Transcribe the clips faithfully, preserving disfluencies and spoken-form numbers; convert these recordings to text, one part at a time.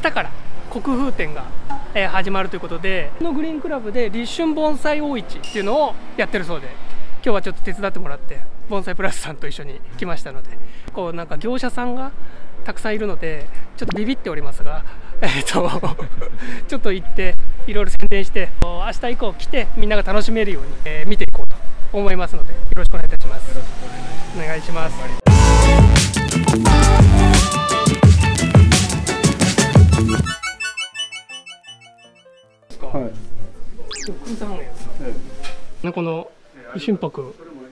から国風展が、えー、始まるということで、このグリーンクラブで立春盆栽大市っていうのをやってるそうで、今日はちょっと手伝ってもらって盆栽プラスさんと一緒に来ましたので、こうなんか業者さんがたくさんいるのでちょっとビビっておりますが、えー、とちょっと行っていろいろ宣伝して、明日以降来てみんなが楽しめるように、えー、見ていこうと思いますので、よろしくお願いいたします。お願いします。はい。ね、この心拍。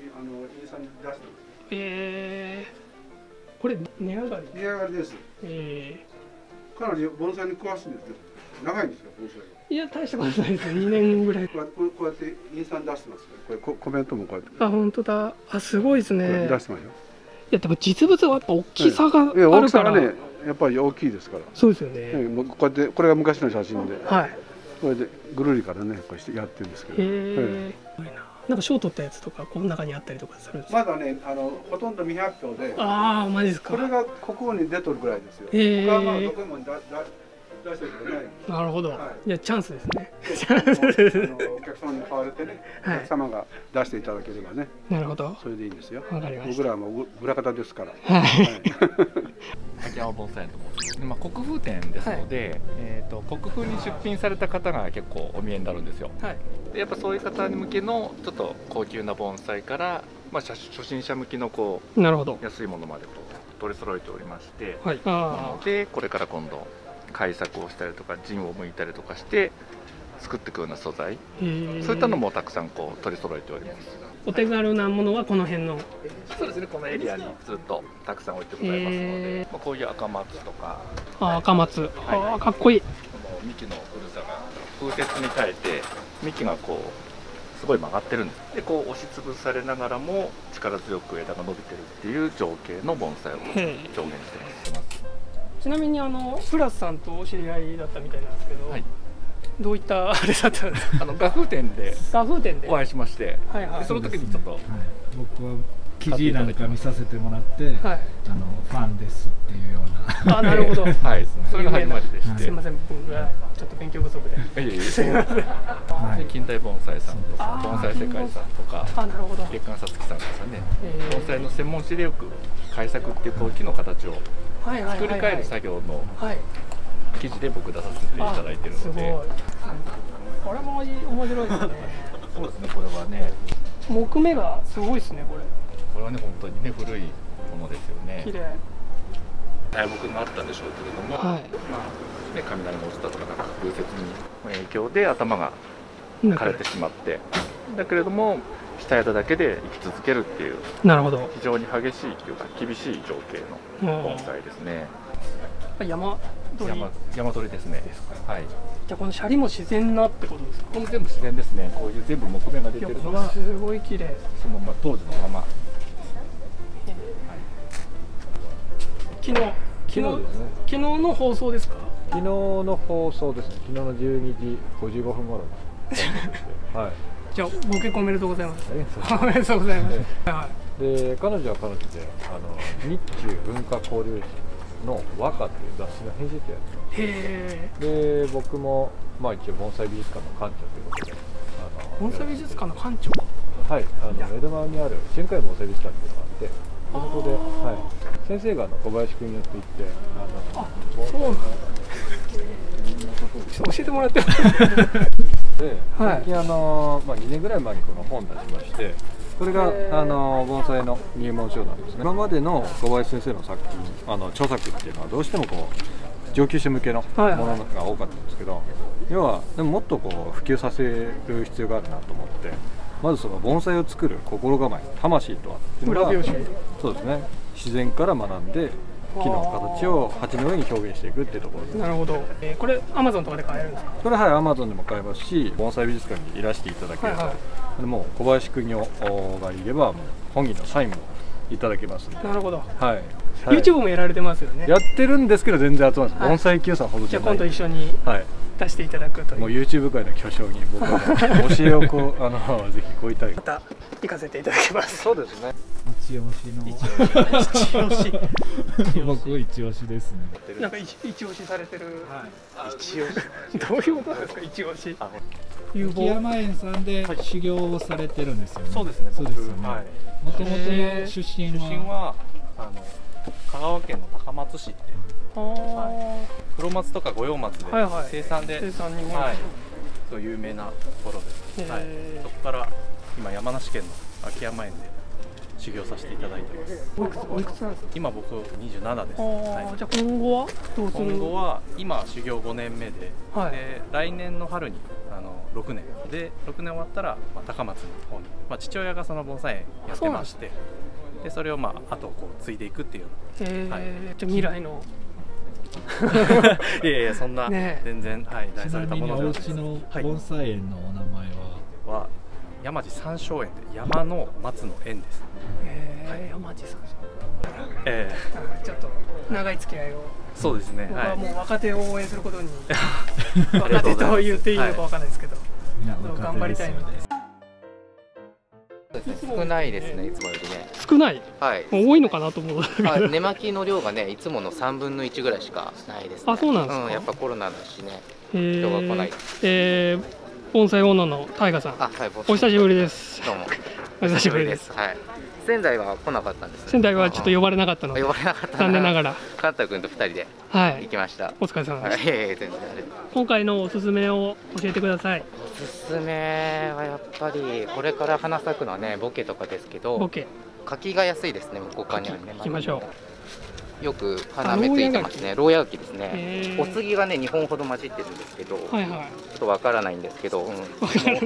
えー、これ値上がり。値上がりです。えー、かなり盆栽に詳しいんですけど、長いんですか盆栽。いや大したことないです。にねんぐらい。こうこうやってインスタに出してます。これココメントもこうやって。あ、本当だ。あ、すごいですね。出してますよ。いやでも実物はやっぱ大きさがあるから。大きさがね、やっぱり大きいですから。そうですよね。こうやってこれが昔の写真で。はい。これでぐるりからね、こうしてやってるんですけど。へえ。なんか賞取ったやつとかこの中にあったりとかするんですか。まだね、あのほとんど未発表で。ああ、マジですか。これが国語に出とるぐらいですよ。へえ。他はどこもだだ出してくれない。なるほど。いやチャンスですね。お客様に買われてね、お客様が出していただければね。なるほど。それでいいんですよ。わかりました。僕らはもう裏方ですから。はい。秋山盆栽と申します。まあ国風展ですので、えっと国風に出品された方が結構お見えになるんですよ。はい。でやっぱそういう方に向けのちょっと高級な盆栽から、まあ初心者向きのこう、なるほど、安いものまでこう取り揃えておりまして、はい。なのでこれから今度改作をしたりとか陣を向いたりとかして作っていくような素材、そういったのもたくさんこう取り揃えております。お手軽なものはこの辺の。そうですね、このエリアにずっとたくさん置いてございますので、まあこういう赤松とか。あ、赤松、あ、かっこいい。この幹の古さが風雪に耐えて幹がこうすごい曲がってるんです。でこう押しつぶされながらも力強く枝が伸びてるっていう情景の盆栽を表現してます。ちなみにあのプラスさんとお知り合いだったみたいなんですけど、はい、どういったあれだったんですか。あの画風展で画風展でお会いしまして、はいはい、その時にちょっと、はい、僕は記事なんか見させてもらって、はい、あのファンですっていうような。あ、なるほど。はい、それが始まりでして。すみません、僕がちょっと勉強不足で。いえいえ。すみません。はい、近代盆栽さんとか、盆栽世界さんとか、あ、なるほど。月刊さつきさんですかね。盆栽の専門誌でよく改作っていう木の形を作り変える作業の記事で僕出させていただいているので、これも面白いですね。そうですね、これはね、木目がすごいですね。これこれはね、本当にね、古いものですよね。綺麗。大木もあったんでしょうけれども、はい、まあね、雷が落ちたとかなんか風雪に影響で頭が枯れてしまって、だけれども下枝だけで生き続けるっていう、なるほど、非常に激しいというか厳しい情景の盆栽ですね。山鳥、山山鳥ですね。はい。じゃあこのシャリも自然なってことですか。これ全部自然ですね。こういう全部木目が出てるのがすごい綺麗。そのまま当時のまま。昨日昨日ですね。昨日の放送ですか。昨日の放送ですね。昨日のじゅうにじごじゅうごふん頃。はい。じゃあご結婚おめでとうございます。おめでとうございます。はい。で彼女は彼女であの日中文化交流誌の和歌っていう雑誌の編集長やってます。へえ。で僕もまあ一応盆栽美術館の館長ということで、あの盆栽美術館の館長。はい。あの江戸川にある春海盆栽美術館っていうのがあって、そこで、はい、先生があの小林君によって行って、あのあ、そうなんですね。教えてもらってます。で、最近あのまあにねんぐらい前にこの本出しまして、これがあの盆栽の入門書なんですね。今までの小林先生の作品、あの著作っていうのはどうしてもこう上級者向けのものが多かったんですけど、要はでももっとこう普及させる必要があるなと思って、まずその盆栽を作る心構え、魂とはっていうのが、そうですね、自然から学んで木の形を鉢の上に表現していくっていうところです。なるほど。えー、これアマゾンとかで買えるんですか。これはい、アマゾンでも買えますし、盆栽美術館にいらしていただければ、はい、もう小林邦夫がいれば本人のサインもいただけますので。なるほど。はい。YouTube もやられてますよね。やってるんですけど全然集まらない。盆栽清さんほどじゃない。じゃあ今度一緒に。はい。 出していただくという、 もう YouTube 界の巨匠に僕は教えをこうあのぜひごいただきまた行かせていただきます。 そうですね。 一押しの一押し僕一押しですね。 なんか一一押しされてる、 はい、一押しどういうことですか一押し。 秋山園さんで修行をされてるんですよね。 そうですね。 そうですよね。もともとの出身は、 出身はあの香川県の高松市って、はい、黒松とか五葉松で生産で、 生産にはい、そう有名なところです。はい、そこから今山梨県の秋山園で修行させていただいてます。 おいくつなんですか？ 今僕にじゅうななです。 はい、じゃあ今後はどうする？ 今後は今修行ごねんめで、 はい、 で来年の春にあのろくねんでろくねん終わったら、まあ、高松の方に、まあ、父親がその盆栽園やってまして、でそれをまあ後をこう継いでいくっていうような。 へえ、はい、じゃあ未来のいやいやそんな、 ね、 全然はい大されたものではないです。 ちなみにお家の盆栽園のお名前は、 はい、山地三松園で山の松の園です。 へえ、山地さん。 ええ、ちょっと長い付き合いを。 そうですね。 僕はもう若手を応援することに若手と言っていいのかわからないですけど、頑張りたいので。 少ないですね、いつもよりね。 少ない。 はい。 多いのかなと思う。 あ、根巻きの量がね、いつもの三分の一ぐらいしかないですね。 あ、そうなんですか。 うん、やっぱコロナだしね。人が来ない。 ええ、盆栽オーナーのタイガさん。 あ、はい。 お久しぶりです。 どうも。 お久しぶりです。 はい。仙台は来なかったんです。 仙台はちょっと呼ばれなかったので。 呼ばれなかった。 残念ながら。 カンタ君と二人で。 はい。 行きました。 お疲れ様です。 いやいや、全然。 今回のおすすめを教えてください。 おすすめはやっぱりこれから花咲くのはね、ボケとかですけど。 ボケ。 柿が安いですね、向こう側にあるね。 行きましょう。 よく花芽ついてますね。牢屋柿ですね。お杉がね、にほんほど混じってるんですけど。はいはい。ちょっとわからないんですけど。うん。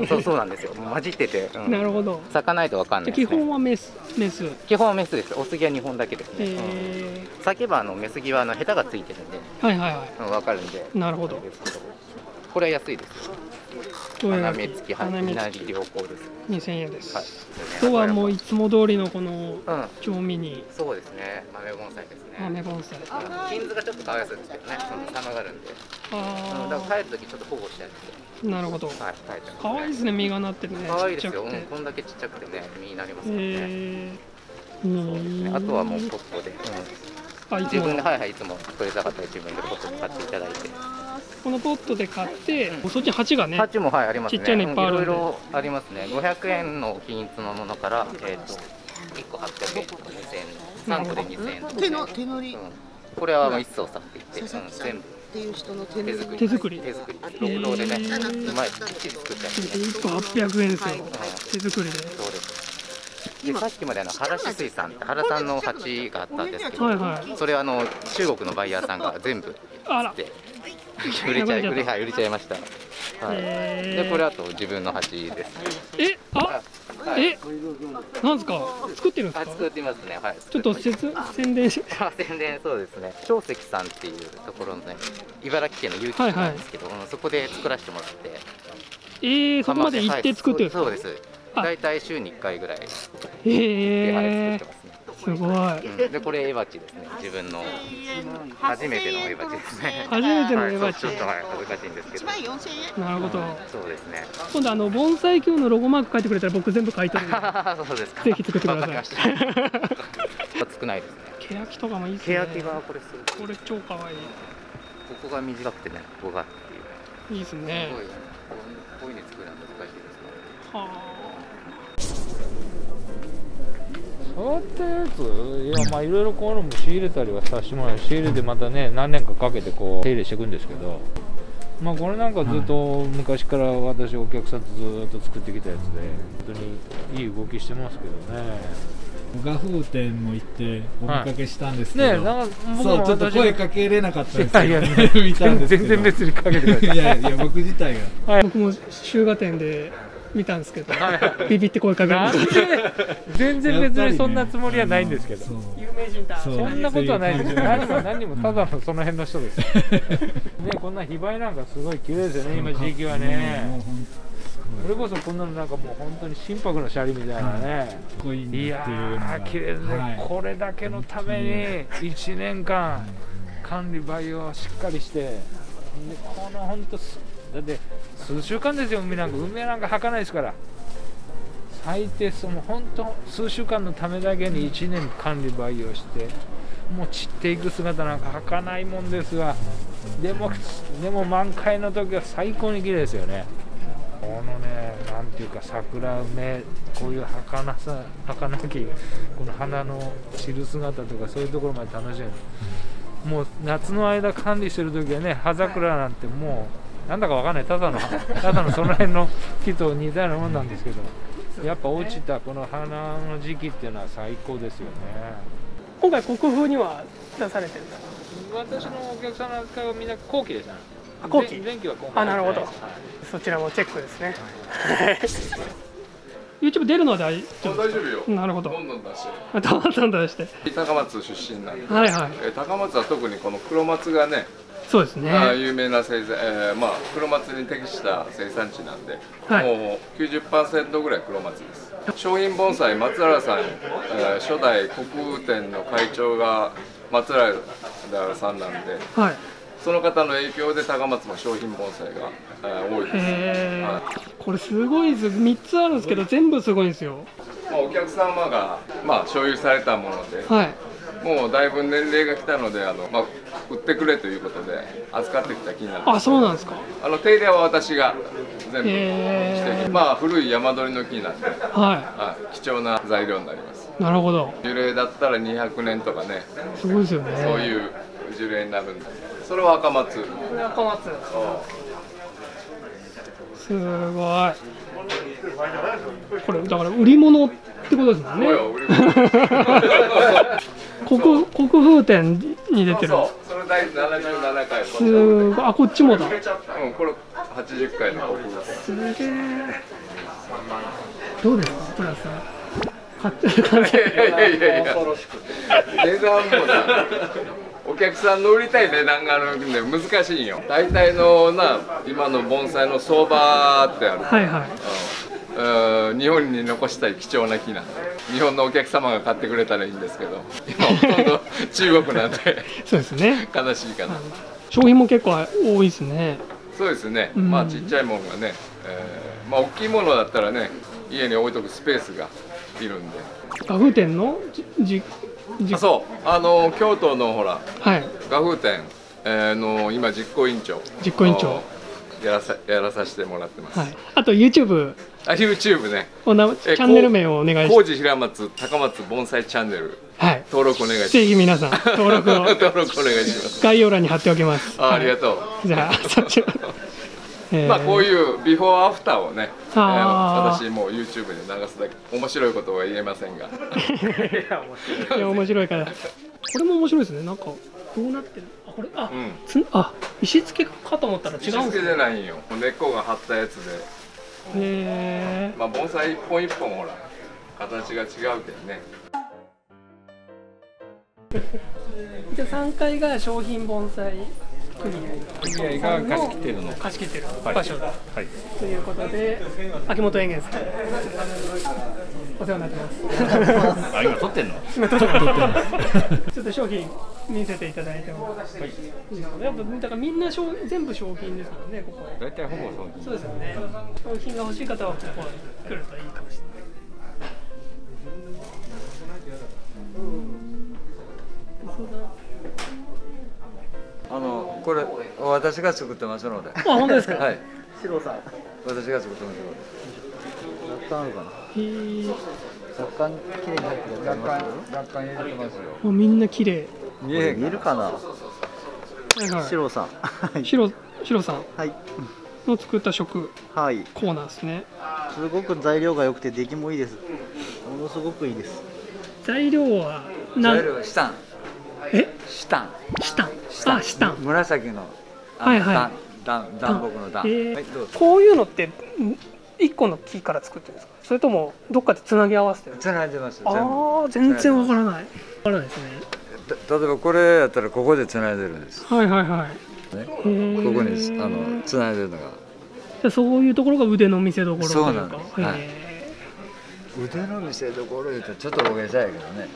そう、そうなんですよ。混じってて。 なるほど。 咲かないとわかんない。 基本はメス、メス。 基本はメスです。お杉はにほんだけですね。咲けばあのメスギはあのヘタがついてるんで。はいはいはい。わかるんで。 なるほど。 これは安いですよ。花芽付き花芽付き良好です。 にせんえんです。はい。今日はもういつも通りのこの調味に。 そうですね。豆盆栽ですね。 豆盆栽。 金図がちょっとかわいそうですけどね。寒がるんで。ああ。だから帰る時ちょっと保護してあげて。 なるほど。はい。可愛いですね。実がなってるね。 可愛いですよ。うん。こんだけちっちゃくてね、実になりますからね。へえ。そうですね。あとはもうポットで。うん。自分ではいはいいつも取れたかったら自分でポットで買っていただいて。 このポットで買って、そっち鉢がね。 鉢もはいありますね。 ちっちゃいのいっぱいあるんで。 いろいろありますね。ごひゃくえんの均一のものからえっといっこはっぴゃくえんとかにせんえん、さんこでにせんえんとか。 手の手乗り。 これは一層さって言って全部。 っていう人の手作り。手作り。 手作り。労働でね、うまいきっちり作ったりね。 いっこはっぴゃくえんですよ。手作りで。 そうです。でさっきまであの原志水産って原さんの鉢があったんですけど、それあの中国のバイヤーさんが全部って売れちゃい売れ売れちゃいました。はい。でこれあと自分の鉢です。 え、あ、え、なんですか。作ってるんですか。 作ってますね。はい。 ちょっと宣伝し。 宣伝そうですね。長石さんっていうところのね、茨城県の結城市なんですけど、そこで作らせてもらって。 ええ、そこまで行って作ってる。 そうです。だいたい週にいっかいぐらい。 へえ。すごい。 でこれエバチですね。自分の初めてのエバチですね。 初めてのエバチ。 ちょっと恥ずかしいんですけど。 なるほど。 そうですね。 今度あの盆栽協のロゴマーク書いてくれたら僕全部書いてるんで。 そうですか。 ぜひ作ってください。 少ないですね。 欅とかもいいですね。 欅がこれすごい。これ超可愛い。 ここが短くてね、ここがっていう。 いいですね。 すごい。こういうの作るの難しいですね。はあ。 そういったやつ、いやまあいろいろこういうのも仕入れたりはさせてもらう、仕入れてまたね何年かかけてこう手入れしていくんですけど、まあこれなんかずっと昔から私お客さんとずっと作ってきたやつで本当にいい動きしてますけどね。 画風展も行ってお見かけしたんですけど、はい、ね、 なんかそうちょっと声かけれなかったんですけど、 いやいや見たんですけど全然別にかけてください。 いやいや僕自体が、 はい、僕も週画展で見たんですけど、ビビって声かける。 全然別にそんなつもりはないんですけど、 有名人だ。 そんなことはないですよ。何も何もただのその辺の人です。ね、こんな非売なんかすごい綺麗ですよね。今時期はね。それこそこんなのなんかもう本当に心拍のシャリみたいなね。いやー綺麗ですね。これだけのためにいちねんかん管理培養をしっかりしてこの本当だって数週間ですよ。梅なんか梅なんか履かないですから。最低その本当数週間のためだけにいちねん管理培養してもう散っていく姿なんか履かないもんですが、でもでも満開の時は最高に綺麗ですよね。このね、なんていうか桜梅、こういう儚さ儚きこの花の散る姿とかそういうところまで楽しめる。もう夏の間管理してる時はね、葉桜なんてもうなんだかわかんない、ただのただのその辺の木と似たようなもんなんですけど、やっぱ落ちたこの花の時期っていうのは最高ですよね。 今回国風には出されてるんですか？ 私のお客さんなんかはみんな後期ですね。 あ、後期。 前期は今回。あ、なるほど。はい、そちらもチェックですね。はい、YouTube 出るのは大丈夫。 大丈夫よ。 なるほど。 どんどん出して。 どんどん出して。 高松出身なんで。 はいはい。 え高松は特にこの黒松がね。 そうですね。 有名な生産、えー、まあ黒松に適した生産地なんで、はい、もう きゅうじゅっパーセント ぐらい黒松です。商品盆栽松原さん、えー、初代国雨店の会長が松原さんなんで、はい、その方の影響で高松も商品盆栽が、えー、多いです。へー、はい、 これすごいです。みっつあるんですけど全部すごいんですよ。 まあ、お客様が、まあ、所有されたもので、 はい、 もうだいぶ年齢が来たので、あの、まあ、売ってくれということで預かってきた木なんです。 あ、そうなんですか。 あの手入れは私が全部して、まあ古い山鳥の木なんで、はい、はい、貴重な材料になります。なるほど。 樹齢だったらにひゃくねんとかね、 すごいですよね。 そういう樹齢になるんで、それは赤松。 赤松。すごい。これだから売り物ってことですもんね。国国風店に出てる。 そう、それ第ななじゅうななかい。 すごい。あ、こっちもだ。うん、 これはちじゅっかいの国風。 すげえ。どうですか、プラス。買ってる感じ。いやいやいやいや。値段もさ、お客さんの売りたい値段があるんで難しいよ。大体のな今の盆栽の相場ってある。はいはい。うん、日本に残したい貴重な木なんで、日本のお客様が買ってくれたらいいんですけど、今ほとんど中国なんでそうですね。 悲しいかな。 商品も結構多いですね。 そうですね。うん、まあちっちゃいものがね、えー、まあ大きいものだったらね、家に置いとくスペースがいるんで。 画風店のじじあそう、あの京都のほら、 はい、 画風店、えー、の今実行委員長。 実行委員長。 やらさやらさせてもらってます。はい、 あと YouTube。 あ、YouTube ね。 おなチャンネル名をお願いします。 高知平松高松盆栽チャンネル。はい。登録お願いします。 ぜひ皆さん登録を登録お願いします。 概要欄に貼っておきます。 あ、ありがとう。 じゃあそちら。 まあこういうビフォーアフターをね、えー、私もう YouTube で流すだけ。面白いことは言えませんが。 いや面白いから。これも面白いですね。なんかどうなってる。あ、これあ、うん、つあ石付けかと思ったら違うんですね。 石付けじゃないんよ。根っこが張ったやつで。へえ。まあ盆栽一本一本ほら形が違うけどね。 じゃあさんかいが商品盆栽組合が貸し切ってるの貸し切ってる場所だ、はい、ということで秋元園芸さんお世話になってますあ、今撮ってんの？ 今撮ってますちょっと商品見せていただいても、はい、やっぱだからみんな商全部商品ですもんね、ここ大体ほぼ商品。 そうですよね。商品が欲しい方はここに来るといいかもしれない。 あのこれ私が作ってますので。 あ、本当ですか。 はい。 シロさん。 私が作ってますので。楽観あるかな。 へえ。 楽観綺麗に入ってるやつあります。楽観入れてますよ。 もうみんな綺麗。 見え見るかな。シロさん。シロシロさん。 はい。 の作った食。 はい。 コーナーですね。 すごく材料が良くて出来もいいです。ものすごくいいです。 材料は材料はシタン。 え？ シタン。 シタン。あ、シタン。 紫の。 はいはい。 暖暖木の暖。 こういうのって一個の木から作ってるんですか？それともどっかでつなぎ合わせてる？ つないでます。 ああ、全然わからない。わからないですね。 例えばこれやったらここでつないでるんです。 はいはいはい。 ね、ここにあのつないでるのが。 じゃあそういうところが腕の見せ所というか。 そうなんです。はい、腕の見せ所言うとちょっと大げさやけどね。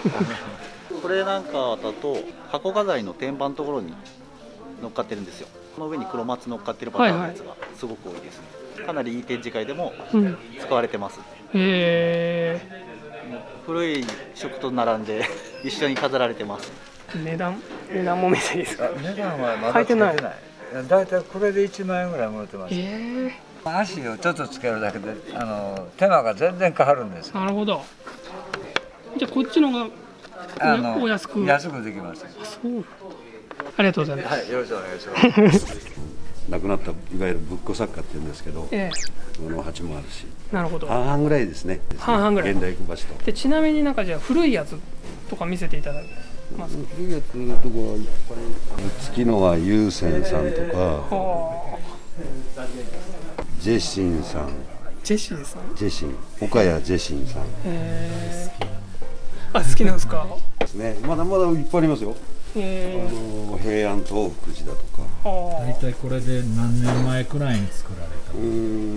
これなんかだと箱画材の天板のところに乗っかってるんですよ。 その上に黒松乗っかってるパターンのやつがすごく多いですね。かなりいい展示会でも使われてます。 うん、へえ。 古い食と並んで一緒に飾られてます。 値段値段も見せていいですか？ 値段はまだつけてない。だいたいこれでいちまんえんぐらいもらってます。えー、足をちょっとつけるだけであの手間が全然変わるんです。 なるほど。じゃあこっちのがあのお安く安くできます。 そう。ありがとうございます。 はい、よろしくお願いします。 亡くなったいわゆる仏庫作家って言うんですけど、ええ、の鉢もあるし。 なるほど。 半々ぐらいですね。 半々ぐらい。 現代小鉢と。 でちなみになんかじゃあ古いやつとか見せていただきます。 古いやつのところはいっぱい。月のは有線さんとか、ジェシンさん。 ジェシンさん。 ジェシン。岡谷ジェシンさん。へえ。あ、好きなんですか。 ですね。まだまだいっぱいありますよ。あの平安東福寺だとか。 大体これで何年前くらいに作られた？ うん、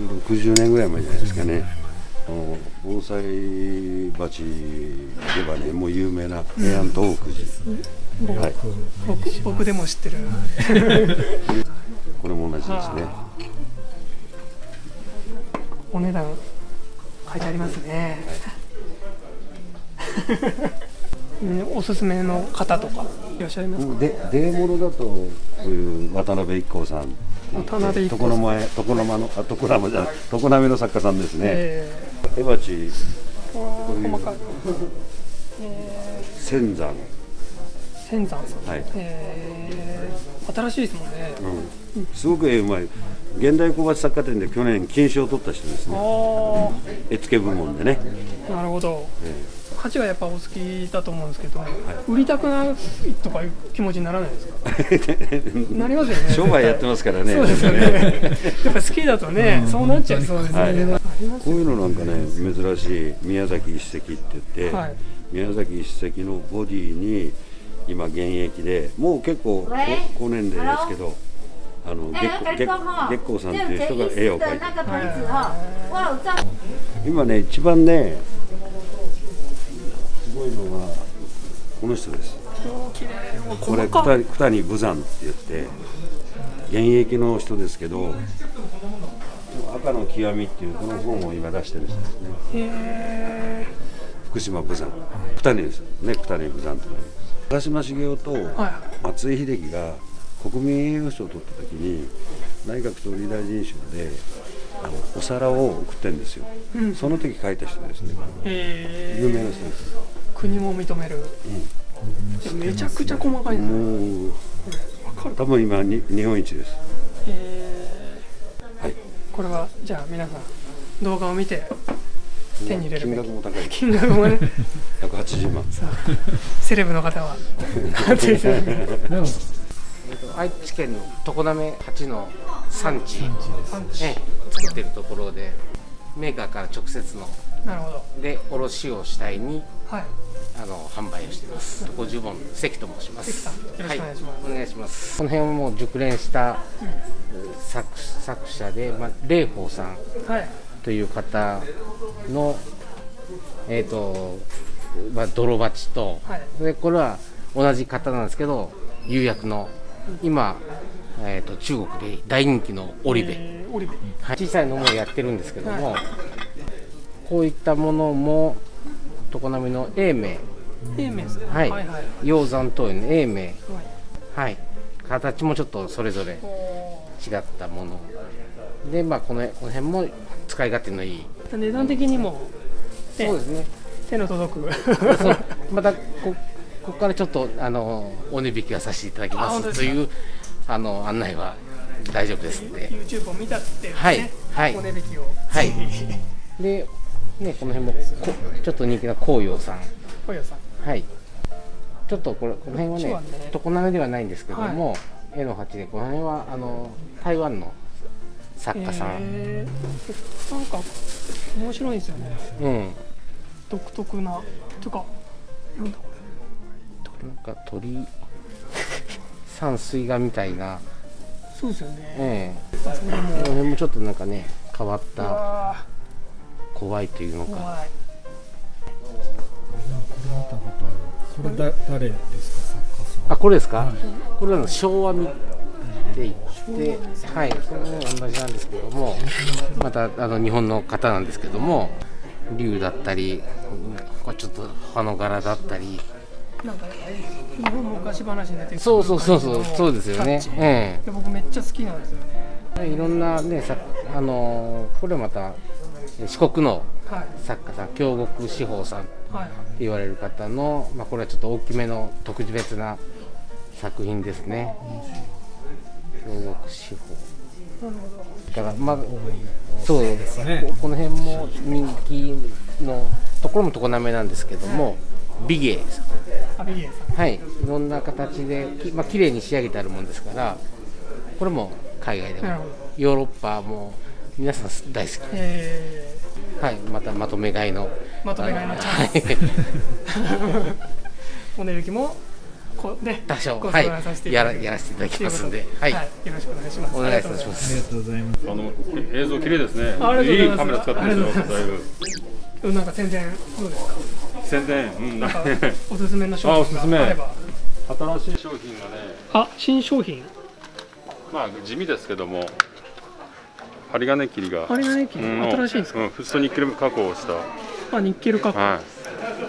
ろくじゅうねんぐらい前じゃないですかね。あの盆栽鉢ではね、もう有名な平安東福寺。はい。 僕僕でも知ってる。 これも同じですね。 お値段書いてありますね。おすすめの方とかいらっしゃいますか？ で、デーモノだとこういう渡辺一行さん、 渡辺一行床の間床の間のあ床の間じゃない床波の作家さんですね。エバチ、 細かい。 仙山。 仙山さん。 はい。 新しいですもんね。 うん。すごく絵うまい。現代小鉢作家展で去年金賞を取った人ですね。絵付け部門でね。 なるほど。鉢はやっぱお好きだと思うんですけど、はい、売りたくなるとかいう気持ちにならないですか？なりますよね。 商売やってますからね。 そうですよね。やっぱ好きだとね、うん、そうなっちゃいそうですね。はい、 こういうのなんかね、珍しい宮崎一石って言って、はい、宮崎一石のボディに今現役で、もう結構高年齢ですけど、あの月光月光さんっていう人が絵を描いてる。今ね一番ね。すごいのはこの人です。これ九谷九谷武山って言って現役の人ですけど、赤の極みっていうこの本を今出してる人ですね。へー。福島武山、九谷ですね。九谷武山と。長嶋茂雄と松井秀喜が国民栄誉賞を取った時に内閣総理大臣賞であのお皿を送ってるんですよ。うん、その時書いた人ですね。へー。有名な人です。 国も認める、うん、めちゃくちゃ細かいですね。もう多分今に日本一です。 えー、はい。これはじゃあ皆さん動画を見て手に入れるべき。 金額も高い。 金額もね。 ひゃくはちじゅうまん。 セレブの方は買っていただける。 愛知県の常滑鉢の産地で作ってるところでメーカーから直接のなるほどで卸を主体に、はい、あの販売をしています。ごじゅうぼん関と申します。 関さんよろしくお願いします。 はい、お願いします。この辺はもう熟練した作作者で、まあ、霊宝さんという方の、はい、えっ、ー、とまあ泥鉢と、はい、でこれは同じ方なんですけど釉薬の今、えー、と中国で大人気の織部、えー、織部はい、小さいのもやってるんですけども、はい、こういったものも常滑の永明、 永明ですね、 はい、はいはい、鷹山陶園の永明、はい、はい、形もちょっとそれぞれ違ったもので、まあ、このこの辺も使い勝手のいい、 値段的にも、 ね、そうですね、 手の届くまた こ, ここからちょっとあのお値引きはさせていただきますというあの案内は大丈夫ですので YouTube を見たって、ね、 はい、はい、 お値引きを、 はい、で、ね、この辺もこちょっと人気な紅葉さん、 紅葉さん、 はい、ちょっとこれこの辺はね、ね常滑ではないんですけども、はい、絵の鉢でこの辺はあの台湾の作家さん、 えー、なんか面白いですよね、うん、独特なとかなんだこれなんか鳥山水画みたいな、 そうですよね、 ええ、この辺もちょっとなんかね変わった怖いというのか、怖い、 これだ誰ですか、作家さん。 あ、これですか、はい、これは昭和みていって、はい、これも同じなんですけども、またあの日本の方なんですけども、竜だったり、これちょっと葉の柄だったり。 なんか日本昔話に出てくる。 そうそうそうそう、そうですよね。 ええ。僕めっちゃ好きなんですよね。 いろんなね、さあのこれまた四国の作家さん、京極志保さんって言われる方の、まあこれはちょっと大きめの特別な作品ですね。京極志保。なるほど。だからまあそうですね。この辺も人気のところも常滑なんですけども、美芸さん。 美芸さん。 はい。いろんな形できまあ綺麗に仕上げてあるもんですから、これも海外でもヨーロッパも皆さん大好き。はい。またまとめ買いの。 まとめ買いのチャンス。お値引きも。こね、 多少はいやらやらせていただきますんで、はい、よろしくお願いします。 お願いいたします。 ありがとうございます。 あの映像綺麗ですね。いいカメラ使ってるんですよ。だいぶ。なんか宣伝どうですか。 宣伝、うん、 なんかおすすめの商品があれば。 あ、おすすめ。新しい商品がね。 あ、新商品。 まあ地味ですけども、針金切りが。 針金切り、新しいんですか。 うん、フッ素ニッケル加工をした。 あ、ニッケル加工。 はい。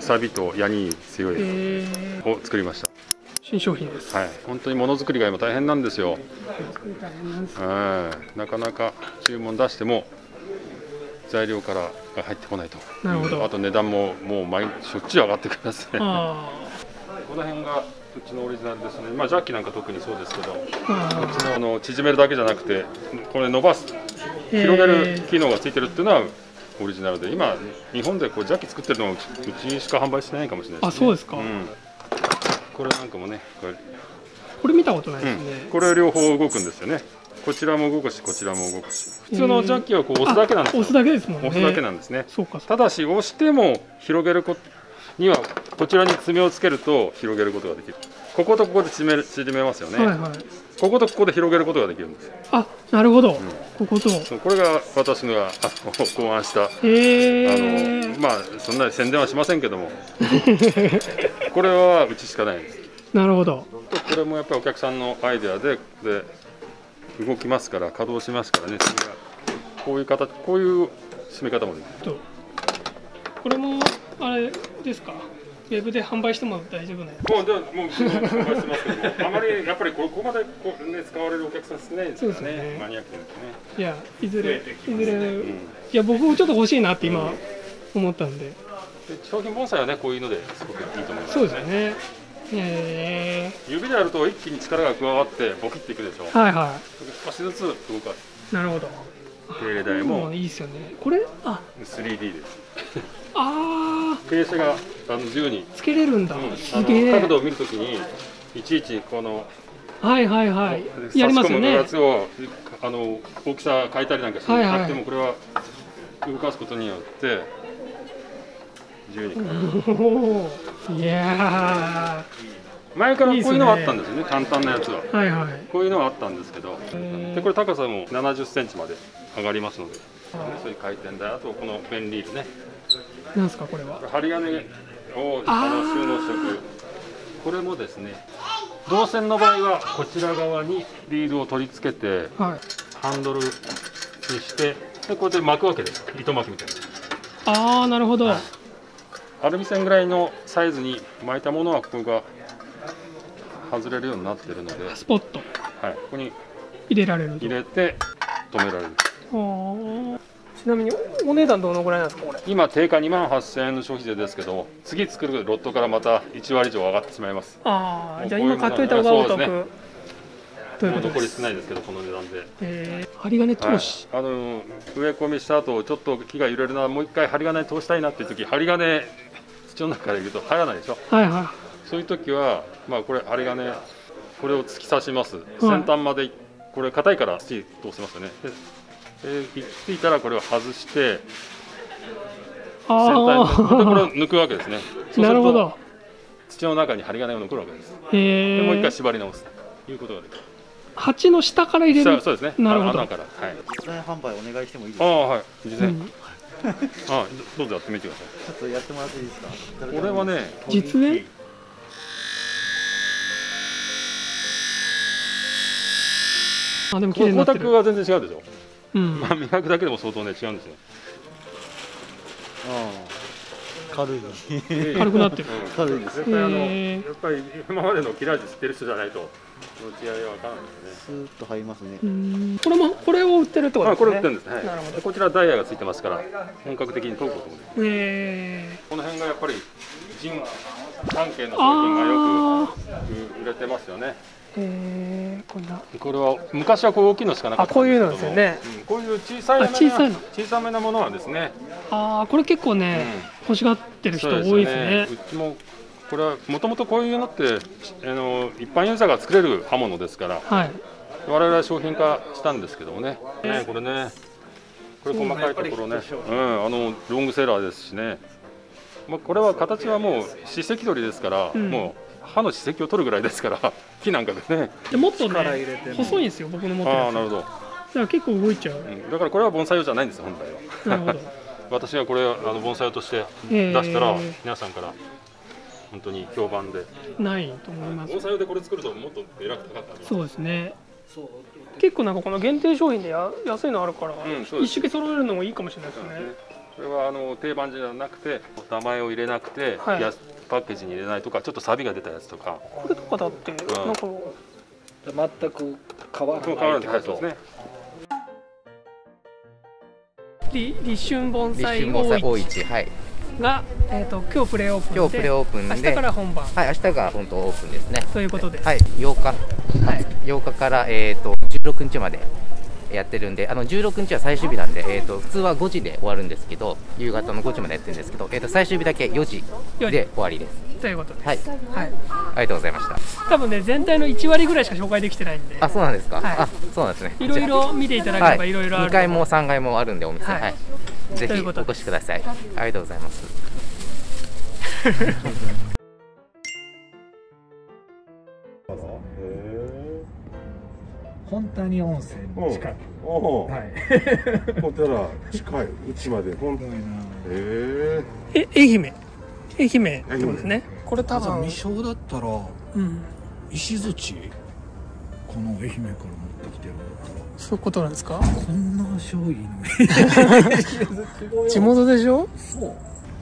錆と矢に強いを作りました。 新商品です。 はい、本当にものづくりが今大変なんですよ。はい、なかなか注文出しても材料からが入ってこないと。 なるほど。 あと値段ももう毎しょっちゅう上がってくるんですね。この辺がうちのオリジナルですね。まあジャッキなんか特にそうですけど、こっちのあの縮めるだけじゃなくて、これ伸ばす、広げる機能がついてるっていうのはオリジナルで、今日本でこうジャッキ作ってるのはうちしか販売してないかもしれないですね。 あ、そうですか。うん、 これなんかもね、これ、 これ見たことないですね。 うん、これ両方動くんですよね。こちらも動くし、こちらも動くし。普通のジャッキはこう押すだけなんですよ。 押すだけですもんね。 押すだけなんですね。 そうか。 ただし押しても広げることにはこちらに爪をつけると広げることができる。こことここで縮める縮めますよね。はいはい。こことここで広げることができるんです。 あ、なるほど。うん、ここと。 そう、これが私のが考案した。 へあのまあそんなに宣伝はしませんけども、これはうちしかないです。 なるほど。 これもやっぱりお客さんのアイデアでで動きますから稼働しますからね。それがこういう形、こういう締め方もできる。 これもあれですか。ウェブで販売しても大丈夫なやつ。 もうでももう販売してますけど、あまりやっぱりここまでこうね使われるお客さん少ないですからね。マニアックですね。 いやいずれいずれ、うん、いや僕もちょっと欲しいなって今思ったんで。で商品盆栽はねこういうのですごくいいと思います、 ね。そうですよね。えー、指でやると一気に力が加わってボキっていくでしょ。 はいはい。 少しずつ動かす。 なるほど。 手入れ台もいいですよね。これあスリーディー です。 ああ。 傾斜があの自由につけれるんだ。うん、 すげえ。角度を見るときにいちいちこのはいはいはいやりますよね。 差し込むやつをあの大きさ変えたりなんかしてなくてもこれは動かすことによって自由に変わる。 いや前からこういうのはあったんですよね。いいですね、簡単なやつは。 はいはい。 こういうのはあったんですけど、でこれ高さもななじゅっセンチまで上がりますので、そういう回転台、あとこのペンリールね。 なんですかこれは。 針金をあの収納しておく。これもですね、銅線の場合はこちら側にリールを取り付けて、はい、ハンドルにして、でこうやって巻くわけです。糸巻きみたいな。ああ、なるほど。 アルミ線ぐらいのサイズに巻いたものはここが外れるようになっているので、 スポット。 はい、ここに入れられる。 入れて止められる。 ちなみにお値段どのぐらいなんですかこれ。 今定価にまんはっせんえんの消費税ですけど、次作るロットからまたいちわり以上上がってしまいます。 ああ、じゃあ今買っといた方がお得。 ということです。残り少ないですけどこの値段で。 ええ、針金通し。 はい、あの植え込みした後ちょっと木が揺れるな、もう一回針金通したいなっていう時、針金土の中から入れると入らないでしょ。 はいはい。 そういう時はまあこれ針金これを突き刺します。先端までこれ硬いから土通せますよね。で、いっていたらこれを外して先端でこれを抜くわけですね。 なるほど。 土の中に針金が残るわけです。でもう一回縛り直すということができる。 鉢の下から入れる。 そうですね。 なるほど。 穴から。はい。 実際販売お願いしてもいいですか。 ああはい。実際。あどうぞやってみてください。 ちょっとやってもらっていいですか。 これはね。 実演。 あ、でも綺麗になってる。 光沢は全然違うでしょ。うん。まあ磨くだけでも相当ね違うんですよ。 ああ、軽い。 軽くなってる。 軽いです。 絶対あのやっぱり今までの切れ味知ってる人じゃないとその違いは分からないですね。 スーッと入りますね。 これもこれを売ってるってことですね。 これ売ってるんですね。なるほど。こちらダイヤがついてますから本格的に研ぐこともできる。えー、この辺がやっぱり人関係の商品がよく売れてますよね。 えー、こんなこれは昔はこう大きいのしかなかったんですけども、 あ、こういうのですよね。 うん、こういう小さいめな小さいの小さめなものはですね。 ああ、これ結構ね、うん、欲しがってる人多いですね。 うちもこれはもともとこういうのってあの一般ユーザーが作れる刃物ですから、はい、我々は商品化したんですけどもね。ね、これね、これ細かいところね、うん、あのロングセラーですしね。まあこれは形はもう歯石取りですから、うん、もう歯の歯石を取るぐらいですから木なんかでね。 でもっとね細いんですよ、僕の持ってるやつ。 ああ、なるほど。 だから結構動いちゃう。うん、 だからこれは盆栽用じゃないんですよ本来は。なるほど。私がこれあの盆栽用として出したら、えー、皆さんから本当に評判で。 ないと思います。 盆栽用でこれ作るともっとえらく高かった。 そうですね。結構なんかこの限定商品でや安いのあるから、うん、一式揃えるのもいいかもしれないですね。 これはあの定番じゃなくて名前を入れなくて、はい、パッケージに入れないとかちょっとサビが出たやつとか。 これとかだって、うん、なんか全く変わらない変わらないですね。 立春盆栽大市が、えー、と今日プレオープンで、 今日プレオープンで、 明日から本番。 はい、明日が本当オープンですね。 ということです。 はい、ようか、はい、ようかからえっ、ー、とじゅうろくにちまでやってるんで、あのじゅうろくにちは最終日なんで、えー、と普通はごじで終わるんですけど、夕方のごじまでやってるんですけど、えー、と最終日だけよじで終わりです。 ということです。 はい、はい、ありがとうございました。 多分ね、全体のいちわりぐらいしか紹介できてないんで。 あ、そうなんですか。はい、あ、そうなんですね。 いろいろ見ていただければいろいろある。 にかいもさんがいもあるんでお店、はいはい、ぜひお越しください。ありがとうございます。 本谷温泉の近く。 おお。はい。ほんたら近い、うちまで。本当にな。へえ。え、愛媛。愛媛ってことですね。これ多分未章だったら、うん、石槌。この愛媛から持ってきてるんだったら。 そういうことなんですか。 こんな商品の。 地元でしょ。 そう。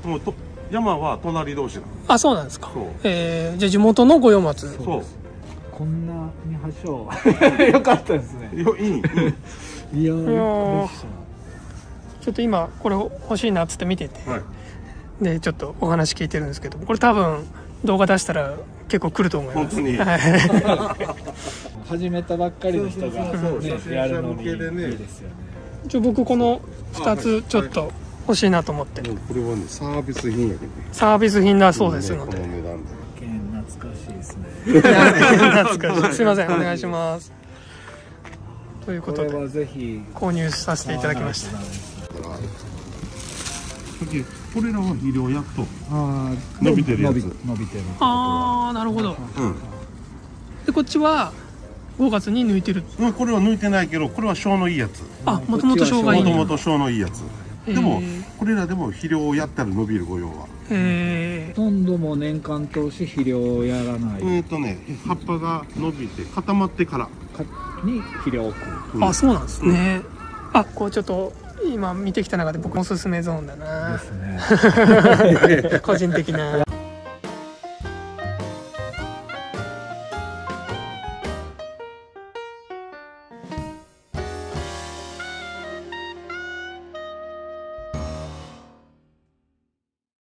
もうと山は隣同士なの。 あ、そうなんですか。ええ、じゃあ地元の五葉松。 そう。 こんなに発祥よかったですね。 よいい。 いやー、 ちょっと今これ欲しいなっつって見てて、はい、でちょっとお話聞いてるんですけど、これ多分動画出したら結構来ると思います。 本当に。 始めたばっかりの人がねやるのにいいですよね。 じゃあ僕このふたつちょっと欲しいなと思って。 これはねサービス品やけど。 サービス品だそうですので。 懐かしいですね。 懐かしい。すみません、お願いします。ということで購入させていただきました。 これらは肥料やっと伸びてるやつ。 伸びてる。 ああ、なるほど。でこっちはごがつに抜いてる。 これは抜いてないけど、これは小のいいやつ。 あ、もともと小がいい。 もともと小のいいやつ。でもこれらでも肥料をやったら伸びる御用は。 ほとんども年間通し肥料をやらない。 えっとね、葉っぱが伸びて固まってからに肥料を置く。あ、そうなんですね。あ、こうちょっと今見てきた中で僕おすすめゾーンだな。ですね。個人的な。